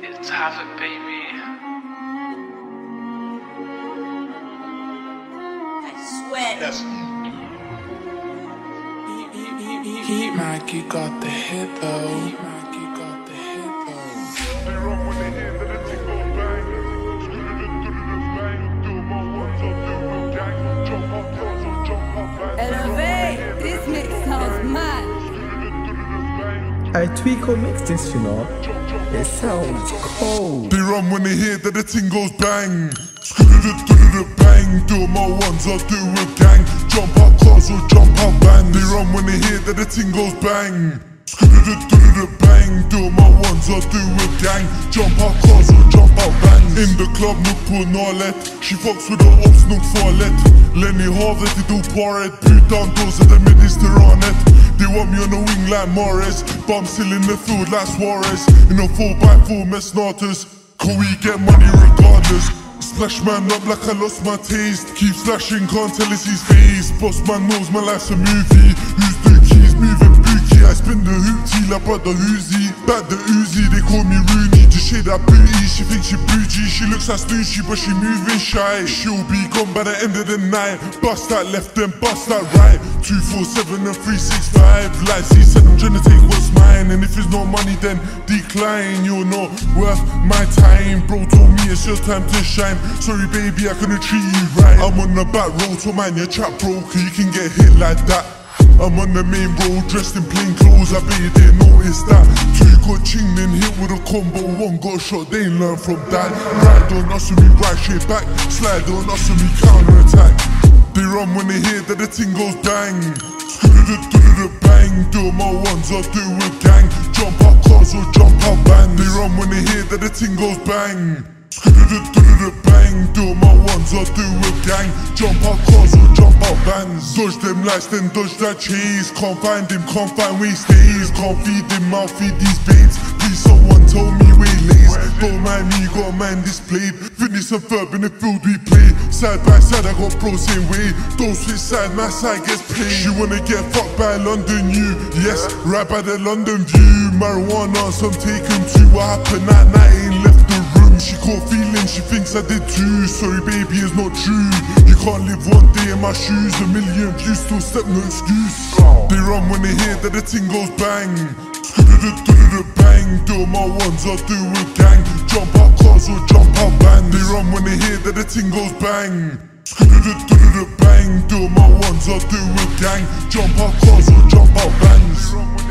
It's havoc, baby. I swear. Yes. Heat Mikey got the hit though. Mikey got the hit though. They run when they hear that the thing goes bang. Bang. Do my ones up, do my gang. Jump up, close up, jump up, bang. Elevate, this mix sounds mad. I Tweako mix this, you know. It sounds cold. They run when they hear that the thing goes bang. Bang. Do my ones up, do a gang. Jump up, close up, jump up, bang. They run when they hear that the thing goes bang. Bang, do my ones or do a gang. Jump out cars or jump out bangs. In the club, look på nollet. She fucks with the ops, nog farligt. Lenny havet i doparet. Putan dåser det med disteranet. They want me on the wing like Morris. Bomb still in the field like Suarez. In a 4x4 med snorters. Can we get money regardless? Splash man up like I lost my taste. Keep slashing, can't tell it's his face. Boss man knows my life's a movie. Who's the keys moving bookie? I spin the hoopty like brother Uzi. Back the Uzi, they call me Rooney. Just shade that booty, she thinks she bougie. She looks like Snoochie but she moving shy. She'll be gone by the end of the night. Bust that left then bust that right. 247 and 365. Like C said I'm trying to take what's mine. And if it's no money then decline. You're not worth my time. Bro told me it's your time to shine. Sorry baby I couldn't treat you right. I'm on the back road to man your trap broke. You can get hit like that. I'm on the main road dressed in plain clothes. I bet you didn't notice that. Two got chinged and hit with a combo. One got shot, they ain't learn from that. Ride on us and we right straight back. Slide on us and we counter attack. They run when they hear that the thing goes bang. Bang, do my ones or do a gang. Jump out cars or jump out bands. They run when they hear that the thing goes bang. Bang, do my ones or do a gang. Jump out cars or jump out bands. Dodge them lights then dodge that chase. Can't find him, can't find where he stays. Can't feed him, I'll feed these babes. Please someone tell me where he lays. Don't mind me, got a man displayed. Finish and verb in the field we play. Side by side I got bro same way. Don't switch side, my side gets played. She wanna get fucked by London U. Yes, right by the London View. Marijuana, some taken too. What happened that night ain't left the room. She caught feelings, she thinks I did too. Sorry baby, it's not true. You can't live one day in my shoes. A million views, still step, no excuse. They run when they hear that the thing goes bang. Bang, do my ones or do a gang. Jump out cars or jump out bands. They run when they hear that the thing goes bang. Bang, do my ones or do a gang. Jump out cars or jump out bands.